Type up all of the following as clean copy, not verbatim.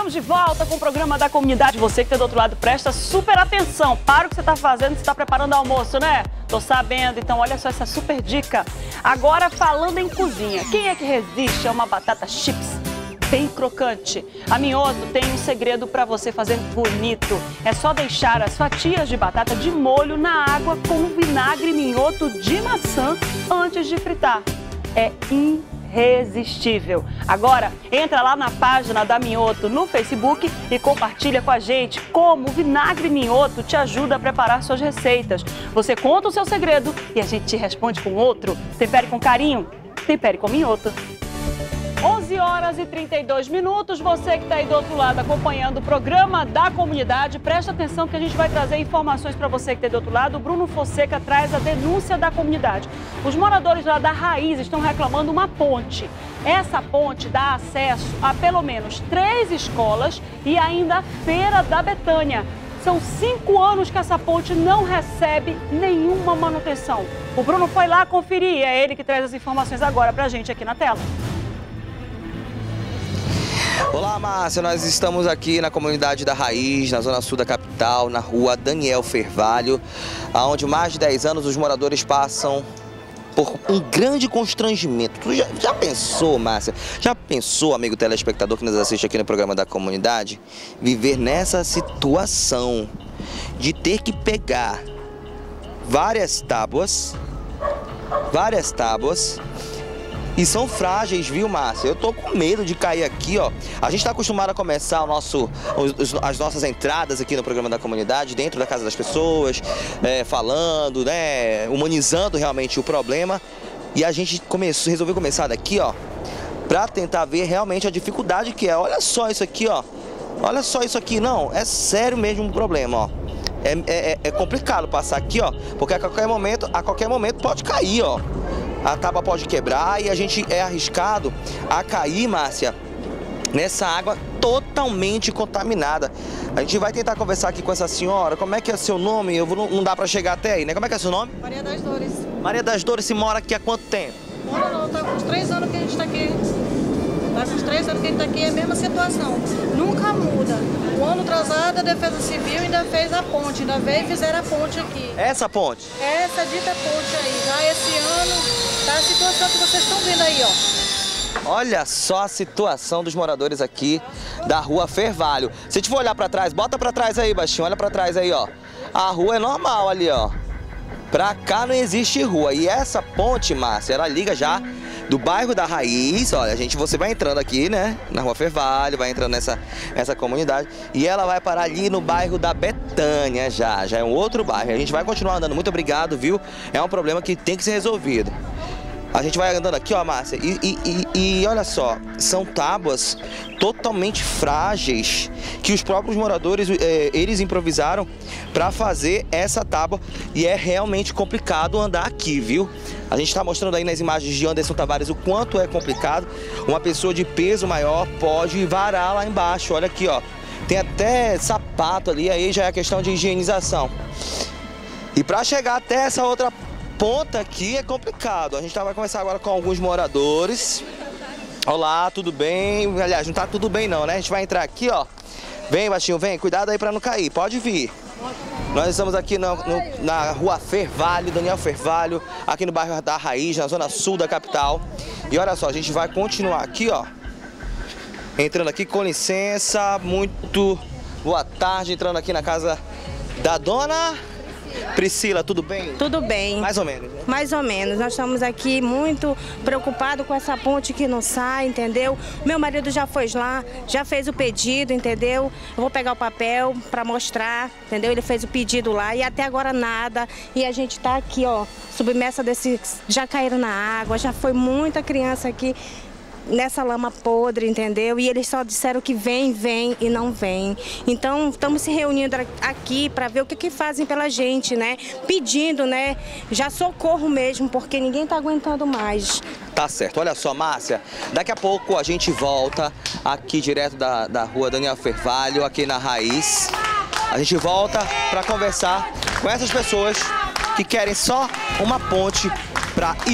Estamos de volta com o programa da comunidade. Você que está do outro lado, presta super atenção. Para o que você está fazendo, você está preparando almoço, né? Tô sabendo, então olha só essa super dica. Agora falando em cozinha, quem é que resiste a uma batata chips bem crocante? A Mioto tem um segredo para você fazer bonito. É só deixar as fatias de batata de molho na água com vinagre Mioto de maçã antes de fritar. É irresistível. Agora, entra lá na página da Mioto no Facebook e compartilha com a gente como o vinagre Mioto te ajuda a preparar suas receitas. Você conta o seu segredo e a gente te responde com outro. Tempere com carinho, tempere com Mioto. 11 horas e 32 minutos, você que está aí do outro lado acompanhando o programa da comunidade, presta atenção que a gente vai trazer informações para você que está aí do outro lado. O Bruno Fonseca traz a denúncia da comunidade. Os moradores lá da Raiz estão reclamando uma ponte. Essa ponte dá acesso a pelo menos 3 escolas e ainda a Feira da Betânia. São 5 anos que essa ponte não recebe nenhuma manutenção. O Bruno foi lá conferir, é ele que traz as informações agora para a gente aqui na tela. Olá, Márcia, nós estamos aqui na comunidade da Raiz, na zona sul da capital, na rua Daniel Fervalho, onde mais de 10 anos os moradores passam por um grande constrangimento. Tu já pensou, Márcia? Já pensou, amigo telespectador que nos assiste aqui no programa da comunidade, viver nessa situação de ter que pegar várias tábuas, e são frágeis, viu, Márcia? Eu tô com medo de cair aqui, ó. A gente tá acostumado a começar as nossas entradas aqui no programa da comunidade, dentro da casa das pessoas, falando, né, humanizando realmente o problema. E a gente resolveu começar daqui, ó, pra tentar ver realmente a dificuldade que é. Olha só isso aqui, ó. Olha só isso aqui, não, é sério mesmo o problema, ó. É complicado passar aqui, ó, porque a qualquer momento pode cair, ó. A tábua pode quebrar e a gente é arriscado a cair, Márcia, nessa água totalmente contaminada. A gente vai tentar conversar aqui com essa senhora. Como é que é seu nome? Não dá para chegar até aí, né? Como é que é seu nome? Maria das Dores. Maria das Dores, se mora aqui há quanto tempo? Mora não, tá com uns 3 anos que a gente tá aqui. Tá com uns 3 anos que a gente tá aqui, é a mesma situação. Nunca muda. O ano atrasado a Defesa Civil ainda fez a ponte, ainda veio e fizeram a ponte aqui. Essa ponte? Essa dita ponte aí. Já esse ano tá a situação que vocês estão vendo aí, ó. Olha só a situação dos moradores aqui da rua Fervalho. Se a gente for olhar pra trás, bota pra trás aí, baixinho, olha pra trás aí, ó. A rua é normal ali, ó. Pra cá não existe rua. E essa ponte, Márcia, ela liga já do bairro da Raiz. Olha, você vai entrando aqui, né, na rua Fervalho, vai entrando nessa comunidade. E ela vai parar ali no bairro da Betânia já é um outro bairro. A gente vai continuar andando. Muito obrigado, viu? É um problema que tem que ser resolvido. A gente vai andando aqui, ó, Márcia, e olha só, são tábuas totalmente frágeis que os próprios moradores, eles improvisaram para fazer essa tábua e é realmente complicado andar aqui, viu? A gente está mostrando aí nas imagens de Anderson Tavares o quanto é complicado. Uma pessoa de peso maior pode varar lá embaixo, olha aqui, ó. Tem até sapato ali, aí já é questão de higienização. E para chegar até essa outra ponta aqui é complicado. A gente vai conversar agora com alguns moradores. Olá, tudo bem? Aliás, não tá tudo bem não, né? A gente vai entrar aqui, ó. Vem, baixinho, vem. Cuidado aí pra não cair. Pode vir. Nós estamos aqui na rua Fervalho, Daniel Fervalho, aqui no bairro da Raiz, na zona sul da capital. E olha só, a gente vai continuar aqui, ó. Entrando aqui, com licença. Muito boa tarde. Entrando aqui na casa da dona Priscila, tudo bem? Tudo bem. Mais ou menos, né? Mais ou menos. Nós estamos aqui muito preocupados com essa ponte que não sai, entendeu? Meu marido já foi lá, já fez o pedido, entendeu? Eu vou pegar o papel para mostrar, entendeu? Ele fez o pedido lá e até agora nada. E a gente está aqui, ó, submersa já caíram na água, já foi muita criança aqui nessa lama podre, entendeu? E eles só disseram que vem e não vem. Então, estamos se reunindo aqui para ver o que fazem pela gente, né? Pedindo, né? Já socorro mesmo, porque ninguém está aguentando mais. Tá certo. Olha só, Márcia, daqui a pouco a gente volta aqui direto da rua Daniel Fervalho, aqui na Raiz. A gente volta para conversar com essas pessoas que querem só uma ponte para ir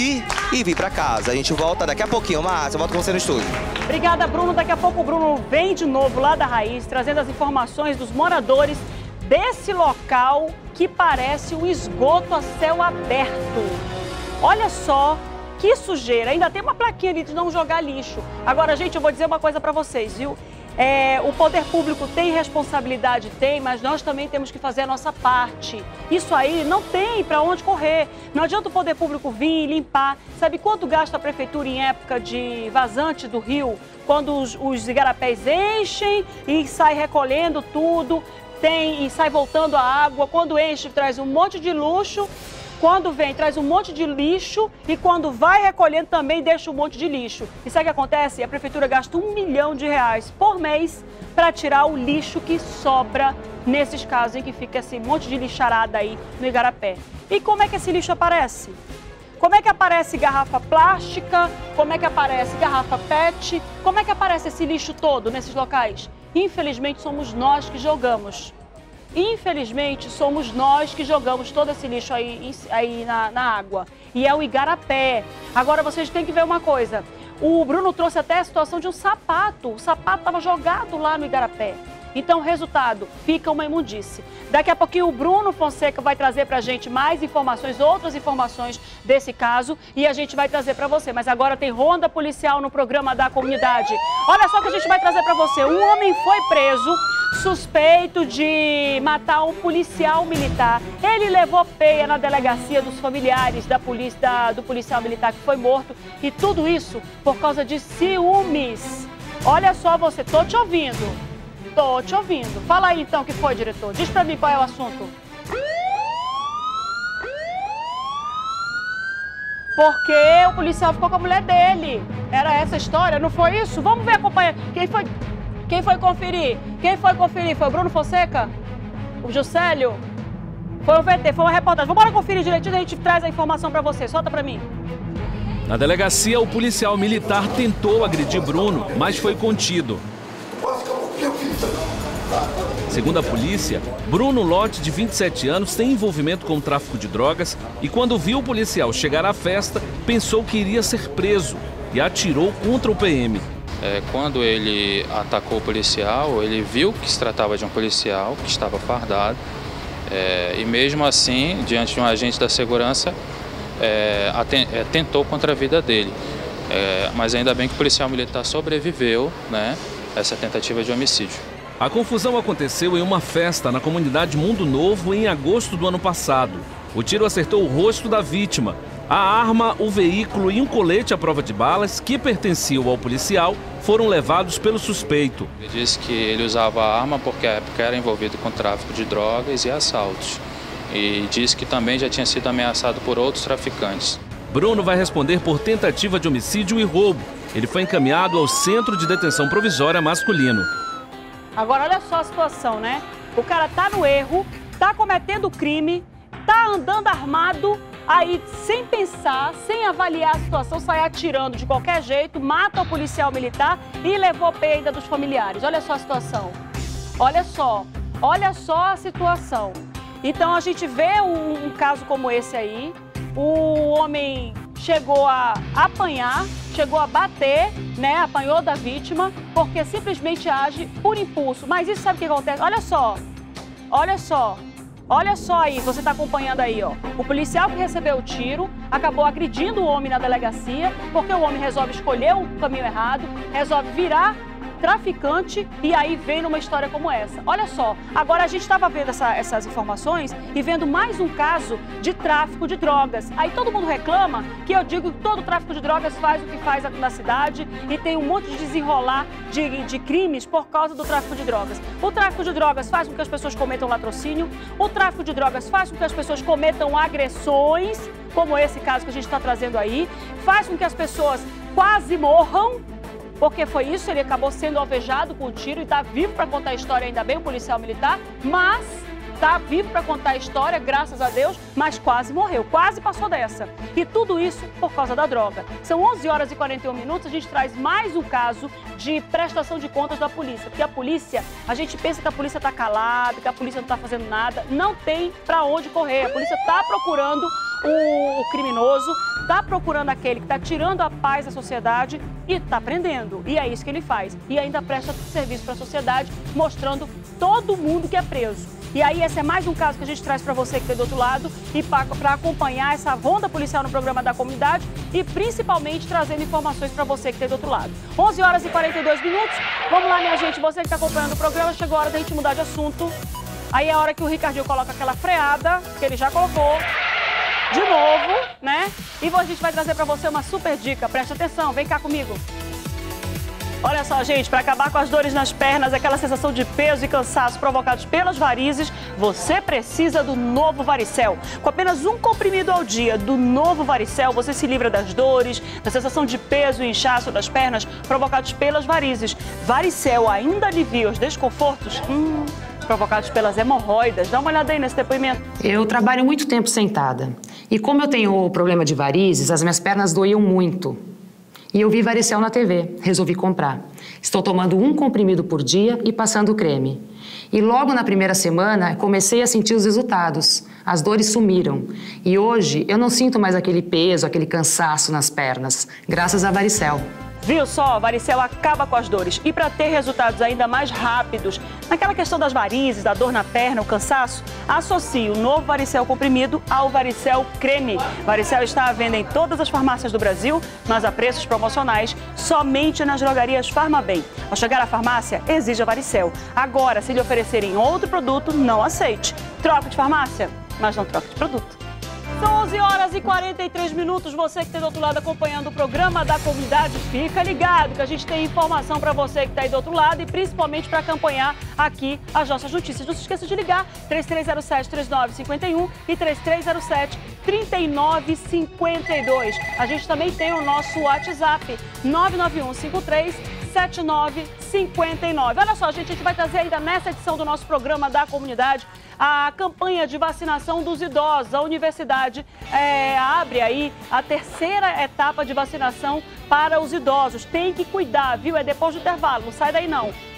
e vir para casa. A gente volta daqui a pouquinho, Márcia, eu volto com você no estúdio. Obrigada, Bruno. Daqui a pouco o Bruno vem de novo lá da Raiz, trazendo as informações dos moradores desse local que parece um esgoto a céu aberto. Olha só que sujeira. Ainda tem uma plaquinha ali de não jogar lixo. Agora, gente, eu vou dizer uma coisa para vocês, viu? O poder público tem responsabilidade, tem, mas nós também temos que fazer a nossa parte. Isso aí não tem para onde correr. Não adianta o poder público vir e limpar. Sabe quanto gasta a prefeitura em época de vazante do rio? Quando os igarapés enchem e sai recolhendo tudo, e sai voltando a água. Quando enche, traz um monte de luxo. Quando vem, traz um monte de lixo e quando vai recolhendo também deixa um monte de lixo. E sabe o que acontece? A prefeitura gasta R$1 milhão por mês para tirar o lixo que sobra nesses casos em que fica esse monte de lixarada aí no igarapé. E como é que esse lixo aparece? Como é que aparece garrafa plástica? Como é que aparece garrafa PET? Como é que aparece esse lixo todo nesses locais? Infelizmente, somos nós que jogamos. Infelizmente, somos nós que jogamos todo esse lixo aí na água. E é o igarapé. Agora, vocês têm que ver uma coisa. O Bruno trouxe até a situação de um sapato. O sapato estava jogado lá no igarapé. Então, resultado, fica uma imundície. Daqui a pouquinho o Bruno Fonseca vai trazer pra gente mais informações, outras informações desse caso e a gente vai trazer pra você. Mas agora tem ronda policial no programa da comunidade. Olha só o que a gente vai trazer pra você. Um homem foi preso suspeito de matar um policial militar. Ele levou peia na delegacia dos familiares do policial militar que foi morto e tudo isso por causa de ciúmes. Olha só você, tô te ouvindo. Tô te ouvindo. Fala aí então o que foi, diretor. Diz pra mim qual é o assunto. Porque o policial ficou com a mulher dele. Era essa a história, não foi isso? Vamos ver, acompanha. Quem foi conferir? Quem foi conferir? Foi o Bruno Fonseca? O Juscelio? Foi o VT, foi uma reportagem. Vamos conferir direitinho e a gente traz a informação pra você. Solta pra mim. Na delegacia, o policial militar tentou agredir Bruno, mas foi contido. Segundo a polícia, Bruno Lote, de 27 anos, tem envolvimento com o tráfico de drogas e quando viu o policial chegar à festa, pensou que iria ser preso e atirou contra o PM. Quando ele atacou o policial, ele viu que se tratava de um policial que estava fardado e mesmo assim, diante de um agente da segurança, tentou contra a vida dele. Mas ainda bem que o policial militar sobreviveu, né, essa tentativa de homicídio. A confusão aconteceu em uma festa na comunidade Mundo Novo em agosto do ano passado. O tiro acertou o rosto da vítima. A arma, o veículo e um colete à prova de balas que pertenciam ao policial foram levados pelo suspeito. Ele disse que ele usava a arma porque à época era envolvido com tráfico de drogas e assaltos. E disse que também já tinha sido ameaçado por outros traficantes. Bruno vai responder por tentativa de homicídio e roubo. Ele foi encaminhado ao Centro de Detenção Provisória Masculino. Agora, olha só a situação, né? O cara tá no erro, tá cometendo crime, tá andando armado, aí sem pensar, sem avaliar a situação, sai atirando de qualquer jeito, mata o policial militar e levou peida dos familiares. Olha só a situação. Olha só a situação. Então, a gente vê um caso como esse aí, o homem chegou a apanhar, chegou a bater, né? Apanhou da vítima, porque simplesmente age por impulso. Mas isso sabe o que acontece? Olha só aí, você está acompanhando aí, ó. O policial que recebeu o tiro acabou agredindo o homem na delegacia, porque o homem resolve escolher o caminho errado, resolve virar traficante e aí vem numa história como essa. Olha só, agora a gente estava vendo essas informações e vendo mais um caso de tráfico de drogas. Aí todo mundo reclama que eu digo que todo tráfico de drogas faz o que faz aqui na cidade e tem um monte de desenrolar de crimes por causa do tráfico de drogas. O tráfico de drogas faz com que as pessoas cometam latrocínio, o tráfico de drogas faz com que as pessoas cometam agressões, como esse caso que a gente está trazendo aí, faz com que as pessoas quase morram. Porque foi isso, ele acabou sendo alvejado com o tiro e está vivo para contar a história, ainda bem, o policial militar, mas tá vivo para contar a história, graças a Deus, mas quase morreu, quase passou dessa. E tudo isso por causa da droga. São 11 horas e 41 minutos, a gente traz mais um caso de prestação de contas da polícia. Porque a polícia, a gente pensa que a polícia tá calada, que a polícia não tá fazendo nada, não tem para onde correr. A polícia tá procurando o criminoso, tá procurando aquele que tá tirando a paz da sociedade e tá prendendo. E é isso que ele faz. E ainda presta serviço para a sociedade, mostrando todo mundo que é preso. E aí esse é mais um caso que a gente traz para você que está do outro lado e para acompanhar essa ronda policial no programa da comunidade e principalmente trazendo informações para você que está do outro lado. 11 horas e 42 minutos. Vamos lá, minha gente, você que está acompanhando o programa, chegou a hora da gente mudar de assunto. Aí é a hora que o Ricardinho coloca aquela freada, que ele já colocou, de novo, né? E a gente vai trazer para você uma super dica. Preste atenção, vem cá comigo. Olha só, gente, para acabar com as dores nas pernas, aquela sensação de peso e cansaço provocados pelas varizes, você precisa do Novo Varicel. Com apenas um comprimido ao dia do Novo Varicel, você se livra das dores, da sensação de peso e inchaço das pernas provocados pelas varizes. Varicel ainda alivia os desconfortos provocados pelas hemorroidas. Dá uma olhada aí nesse depoimento. Eu trabalho muito tempo sentada. E como eu tenho o problema de varizes, as minhas pernas doíam muito. E eu vi Varicel na TV, resolvi comprar. Estou tomando um comprimido por dia e passando creme. E logo na primeira semana, comecei a sentir os resultados. As dores sumiram. E hoje, eu não sinto mais aquele peso, aquele cansaço nas pernas, graças a Varicel. Viu só? Varicel acaba com as dores. E para ter resultados ainda mais rápidos, naquela questão das varizes, da dor na perna, o cansaço, associe o Novo Varicel comprimido ao Varicel creme. Varicel está à venda em todas as farmácias do Brasil, mas a preços promocionais, somente nas drogarias Farmabem. Ao chegar à farmácia, exija Varicel. Agora, se lhe oferecerem outro produto, não aceite. Troque de farmácia, mas não troque de produto. São 11 horas e 43 minutos. Você que está do outro lado acompanhando o programa da comunidade, fica ligado que a gente tem informação para você que está aí do outro lado e principalmente para acompanhar aqui as nossas notícias. Não se esqueça de ligar 3307-3951 e 3307-3952. A gente também tem o nosso WhatsApp 991537959. Olha só, gente, a gente vai trazer ainda nessa edição do nosso programa da comunidade a campanha de vacinação dos idosos. A universidade abre aí a terceira etapa de vacinação para os idosos. Tem que cuidar, viu? É depois do intervalo, não sai daí não.